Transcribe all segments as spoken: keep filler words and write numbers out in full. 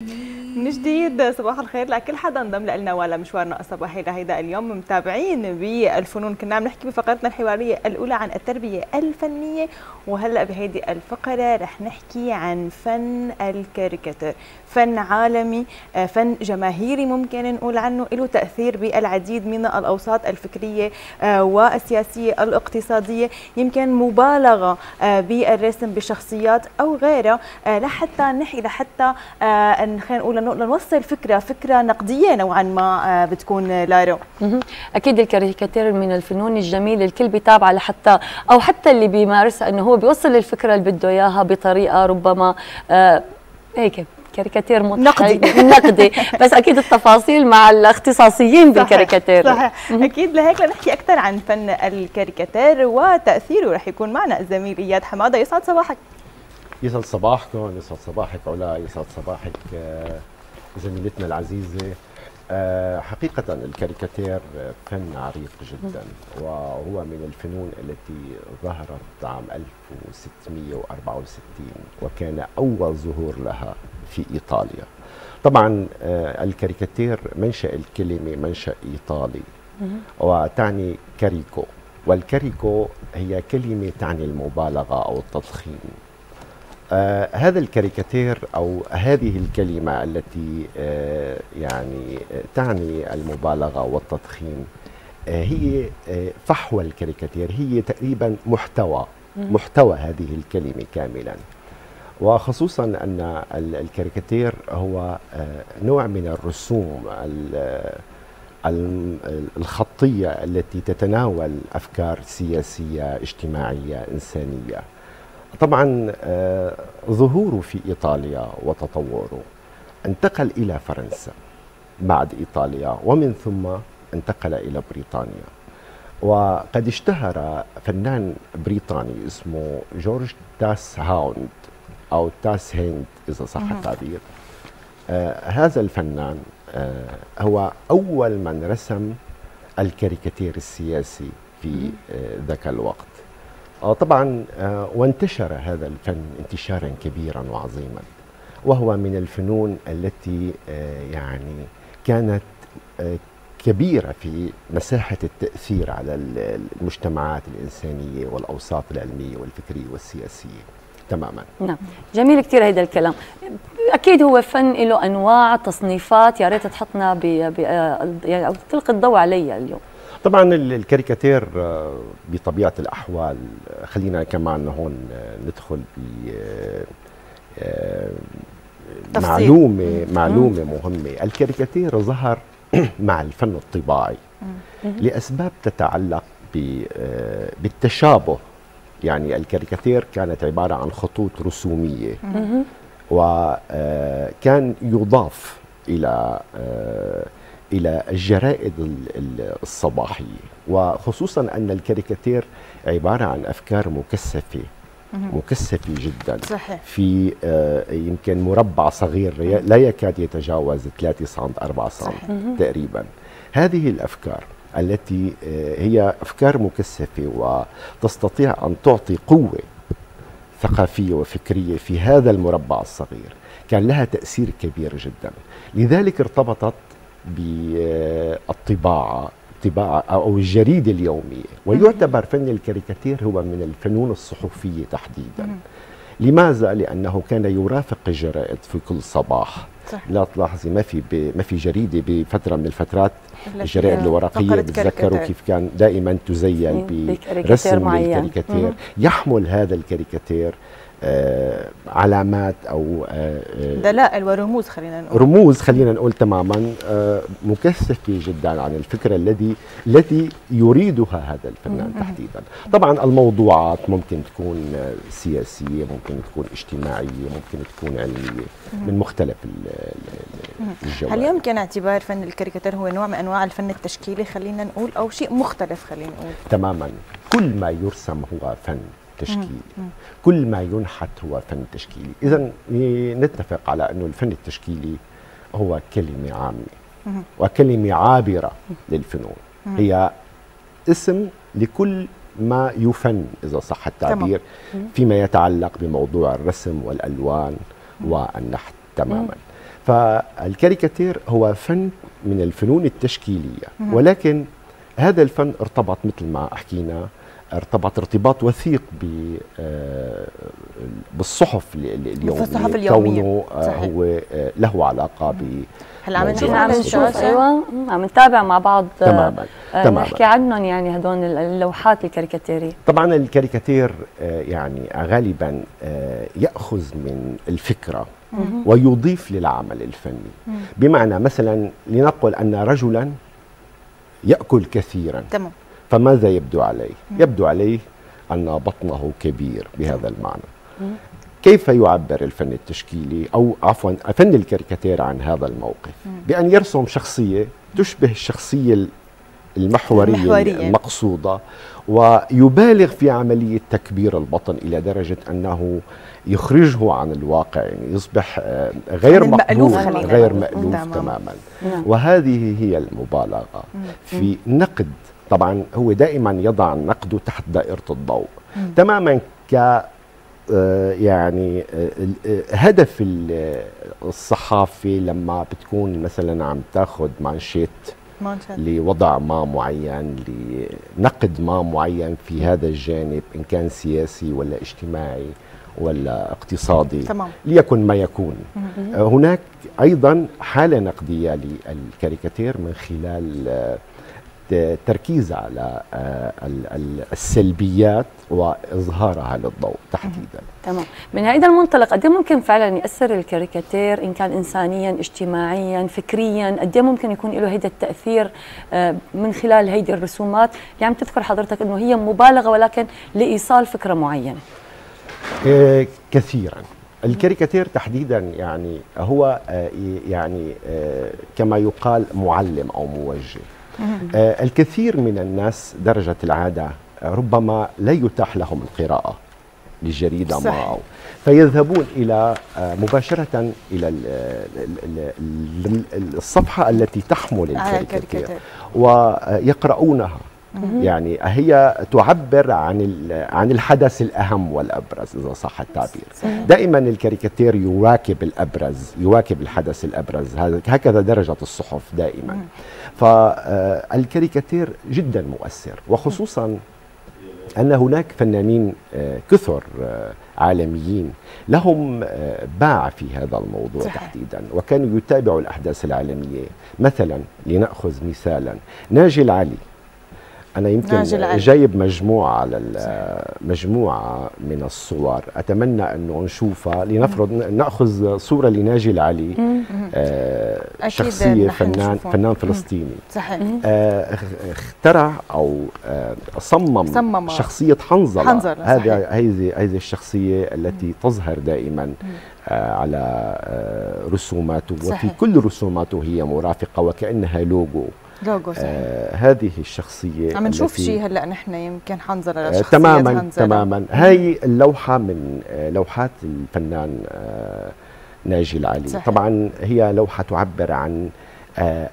من جديد صباح الخير لكل حدا انضم لنا ولا مشوارنا الصباحي لهيدا اليوم. متابعين بالفنون، كنا عم نحكي بفقرتنا الحواريه الاولى عن التربيه الفنيه، وهلا بهيدي الفقره رح نحكي عن فن الكاريكاتير. فن عالمي، فن جماهيري ممكن نقول عنه، له تاثير بالعديد من الاوساط الفكريه والسياسيه الاقتصاديه، يمكن مبالغه بالرسم بشخصيات او غيرها لحتى نحكي لحتى خلينا نقول لنوصل فكره فكره نقديه نوعا ما بتكون لارو. اكيد الكاريكاتير من الفنون الجميله الكل بيتابعها لحتى او حتى اللي بيمارسها انه هو بيوصل الفكره اللي بده اياها بطريقه ربما آه هيك كاريكاتير نقدي نقدي بس اكيد التفاصيل مع الاختصاصيين بالكاريكاتير. صحيح اكيد. لهيك لنحكي اكثر عن فن الكاريكاتير وتاثيره رح يكون معنا الزميل اياد حماده. يسعد صباحك. يسعد صباحكم، يسعد صباحك علا، يسعد صباحك زميلتنا العزيزه. حقيقه الكاريكاتير فن عريق جدا، وهو من الفنون التي ظهرت عام ألف وستمئة وأربعة وستين وكان اول ظهور لها في ايطاليا. طبعا الكاريكاتير منشأ الكلمه منشأ ايطالي وتعني كاريكو، والكاريكو هي كلمه تعني المبالغه او التضخيم. آه هذا الكاريكاتير أو هذه الكلمة التي آه يعني آه تعني المبالغة والتضخيم آه هي آه فحوى الكاريكاتير، هي تقريبا محتوى محتوى هذه الكلمة كاملا. وخصوصا أن الكاريكاتير هو آه نوع من الرسوم الخطية التي تتناول أفكار سياسية اجتماعية إنسانية. طبعا آه ظهوره في إيطاليا وتطوره انتقل إلى فرنسا بعد إيطاليا، ومن ثم انتقل إلى بريطانيا. وقد اشتهر فنان بريطاني اسمه جورج تاس هاوند أو تاس هيند إذا صح التعبير. آه هذا الفنان آه هو أول من رسم الكاريكاتير السياسي في آه ذاك الوقت. آه طبعا آه وانتشر هذا الفن انتشارا كبيرا وعظيما، وهو من الفنون التي آه يعني كانت آه كبيرة في مساحة التأثير على المجتمعات الإنسانية والأوساط العلمية والفكرية والسياسية تماما. نعم، جميل كثير هذا الكلام. أكيد هو فن له أنواع تصنيفات، يا ريت تحطنا ب يعني أو تلقي الضوء عليها اليوم. طبعا الكاريكاتير بطبيعة الأحوال، خلينا كمان هون ندخل ب معلومة معلومة مهمة. الكاريكاتير ظهر مع الفن الطباعي لأسباب تتعلق بالتشابه. يعني الكاريكاتير كانت عبارة عن خطوط رسومية، وكان يضاف إلى إلى الجرائد الصباحية، وخصوصا أن الكاريكاتير عبارة عن أفكار مكثفة مكثفة جدا. صحيح. في يمكن مربع صغير لا يكاد يتجاوز ثلاثة سنتيمتر أربعة سنتيمتر تقريبا. هذه الأفكار التي هي أفكار مكثفة وتستطيع أن تعطي قوة ثقافية وفكرية في هذا المربع الصغير، كان لها تأثير كبير جدا. لذلك ارتبطت بالطباعة الطباعة أو الجريدة اليومية، ويعتبر فن الكاريكاتير هو من الفنون الصحفية تحديدا. لماذا؟ لأنه كان يرافق الجرائد في كل صباح. صح. لا تلاحظي ما في ما في جريدة بفترة من الفترات الجرائد الورقية بتذكروا كيف كان دائما تزين برسم للكاريكاتير، يحمل هذا الكاريكاتير آه علامات او آه دلائل ورموز، خلينا نقول رموز خلينا نقول تماما آه مكثفه جدا عن الفكره الذي التي يريدها هذا الفنان تحديدا. طبعا الموضوعات ممكن تكون سياسيه، ممكن تكون اجتماعيه، ممكن تكون علميه، من مختلف الجوانب. هل يمكن اعتبار فن الكاريكاتير هو نوع من انواع الفن التشكيلي خلينا نقول، او شيء مختلف خلينا نقول؟ تماما، كل ما يرسم هو فن تشكيلي، كل ما ينحت هو فن تشكيلي. إذا نتفق على أنه الفن التشكيلي هو كلمة عامة وكلمة عابرة للفنون، هي اسم لكل ما يفن إذا صح التعبير فيما يتعلق بموضوع الرسم والألوان والنحت تماما. فالكاريكاتير هو فن من الفنون التشكيلية، ولكن هذا الفن ارتبط مثل ما حكينا، ارتبط ارتباط وثيق بالصحف اليومية، بالصحف اليومية كونه هو له علاقة ب هلا عم نشوف عم على نشوف الشاشة. ايوه عم نتابع مع بعض تماما آه تماما نحكي عنهم، يعني هدول اللوحات الكاريكاتيرية. طبعا الكاريكاتير آه يعني غالبا آه يأخذ من الفكرة ويضيف للعمل الفني. بمعنى مثلا لنقل أن رجلا يأكل كثيرا، تمام، فماذا يبدو عليه؟ يبدو عليه أن بطنه كبير بهذا المعنى. كيف يعبر الفن التشكيلي أو عفوا فن الكاريكاتير عن هذا الموقف؟ بأن يرسم شخصية تشبه الشخصية المحورية, المحورية المقصودة، ويبالغ في عملية تكبير البطن إلى درجة أنه يخرجه عن الواقع، يعني يصبح غير مألوف غير مألوف تماما. نعم. وهذه هي المبالغة في نقد. طبعا هو دائما يضع نقده تحت دائرة الضوء تماما، ك يعني هدف الصحافة لما بتكون مثلا عم تاخذ مانشيت لوضع ما معين، لنقد ما معين في هذا الجانب، إن كان سياسي ولا اجتماعي ولا اقتصادي، تمام. ليكن ما يكون. هناك أيضا حالة نقدية للكاريكاتير من خلال تركيز على السلبيات وإظهارها للضوء تحديدا. تمام. من هذا المنطلق قد ممكن فعلا يأثر الكاريكاتير إن كان إنسانيا، اجتماعيا، فكريا؟ قد ممكن يكون له هذا التأثير من خلال هذه الرسومات؟ يعني تذكر حضرتك أنه هي مبالغة ولكن لإيصال فكرة معينة. إيه كثيرا. الكاريكاتير تحديدا يعني هو يعني كما يقال معلم أو موجه. آه الكثير من الناس درجة العادة ربما لا يتاح لهم القراءة للجريدة ما أو فيذهبون إلى آه مباشرة إلى ال ال ال الصفحة التي تحمل الكاريكاتير ويقرؤونها. يعني هي تعبر عن عن الحدث الأهم والأبرز إذا صح التعبير. دائما الكاريكاتير يواكب الأبرز، يواكب الحدث الأبرز، هكذا درجة الصحف دائما. فالكاريكاتير جدا مؤثر، وخصوصا أن هناك فنانين كثر عالميين لهم باع في هذا الموضوع صحيح. تحديدا، وكانوا يتابعوا الأحداث العالمية. مثلا لنأخذ مثالا ناجي العلي، أنا يمكن جايب مجموعة على مجموعة من الصور، أتمنى أنه نشوفها. لنفرض نأخذ صورة لناجي العلي، آه شخصية فنان فنان فلسطيني صحيح. آه اخترع أو آه صمم, صمم شخصية حنظلة. هذه هذه هذه الشخصية التي تظهر دائما آه على آه رسوماته صحيح. وفي كل رسوماته هي مرافقة وكأنها لوجو. لوجو آه هذه الشخصية عم نشوف شيء هلا نحن يمكن حنظلة آه تماما حنظلة. تماما هاي اللوحة من آه لوحات الفنان آه ناجي العلي صحيح. طبعا هي لوحة تعبر عن آه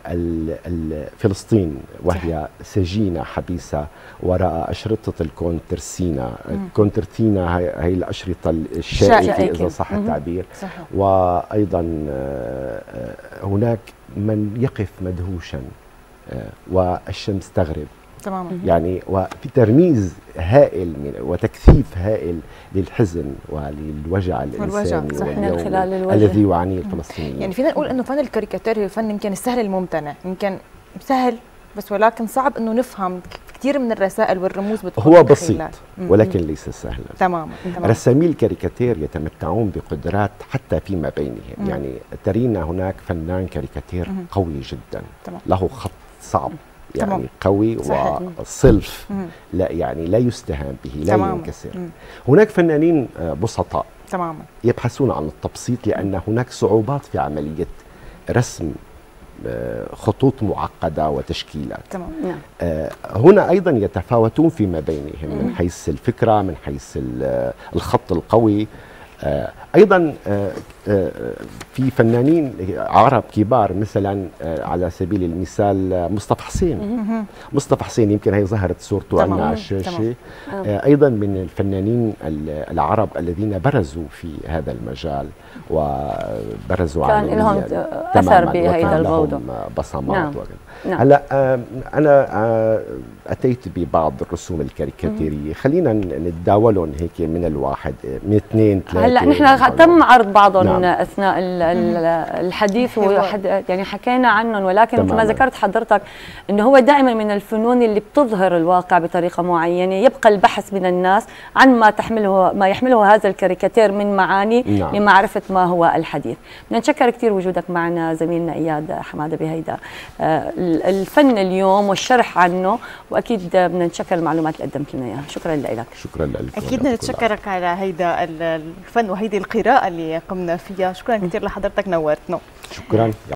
فلسطين وهي صحيح. سجينة حبيسة وراء أشرطة الكونترسينا. الكونترتينا هي, هي الأشرطة الشائكة إذا صح التعبير صحيح. وأيضا آه هناك من يقف مدهوشا والشمس تغرب تماما، يعني وفي ترميز هائل من وتكثيف هائل للحزن وللوجع الانساني من خلال الوجه الذي يعانيه الفلسطينيين. يعني فينا نقول انه فن الكاريكاتير هو فن يمكن السهل الممتنع، يمكن سهل بس ولكن صعب انه نفهم كثير من الرسائل والرموز هو بسيط ولكن ليس سهلا تماما. رسامي الكاريكاتير يتمتعون بقدرات حتى فيما بينهم. مم. يعني ترينا هناك فنان كاريكاتير مم. قوي جدا تمام. له خط صعب يعني تمام. قوي وصلف لا يعني لا يستهان به لا تمام. ينكسر. مم. هناك فنانين بسطاء تماما يبحثون عن التبسيط لأن هناك صعوبات في عملية رسم خطوط معقدة وتشكيلات تمام. آه هنا أيضا يتفاوتون فيما بينهم من حيث الفكرة، من حيث الخط القوي. آه ايضا في فنانين عرب كبار، مثلا على سبيل المثال مصطفى حسين. مصطفى حسين يمكن هي ظهرت صورته عندنا على الشاشه. ايضا من الفنانين العرب الذين برزوا في هذا المجال وبرزوا كان لهم اثر بهذا الموضوع، بصمات. نعم. نعم. هلا انا اتيت ببعض الرسوم الكاريكاتيريه، خلينا نتداولهم هيك من الواحد، من اثنين ثلاثه. هلا نحن تم عرض بعضهم نعم. اثناء الحديث، وحد يعني حكينا عنهم، ولكن مثل ما ذكرت حضرتك انه هو دائما من الفنون اللي بتظهر الواقع بطريقه معينه، يبقى البحث من الناس عن ما تحمله ما يحمله هذا الكاريكاتير من معاني نعم. لمعرفه ما هو الحديث. بدنا نتشكر كثير وجودك معنا زميلنا اياد حماده بهيدا الفن اليوم والشرح عنه، واكيد بدنا نتشكر المعلومات اللي قدمت لنا اياها. شكرا لك. شكرا لك. اكيد بدنا نتشكرك على هيدا الفن وهيدي القراءه اللي قمنا فيها. شكرا كثير لحضرتك، نورتنا. شكرا.